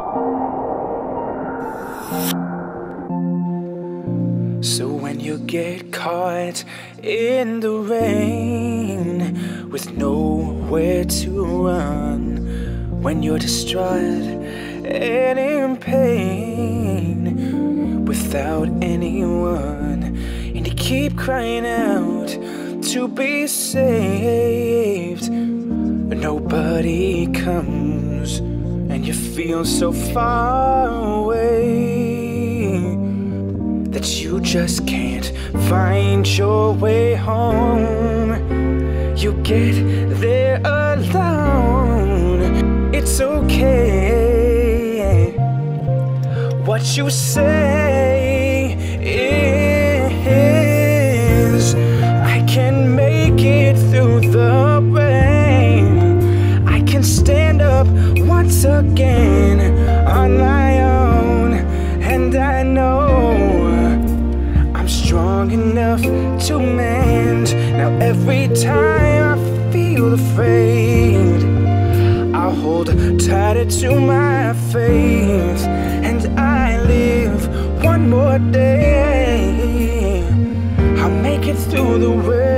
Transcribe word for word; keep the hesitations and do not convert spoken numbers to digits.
So when you get caught in the rain with nowhere to run, when you're distraught and in pain without anyone, and you keep crying out to be saved, but nobody comes, and you feel so far away that you just can't find your way home. You get there alone. It's okay. What you say is, I can make it through the rain. I can stand up once again on my own, and I know I'm strong enough to mend. Now every time I feel afraid, I'll hold tighter to my faith, and I live one more day. I'll make it through the rain.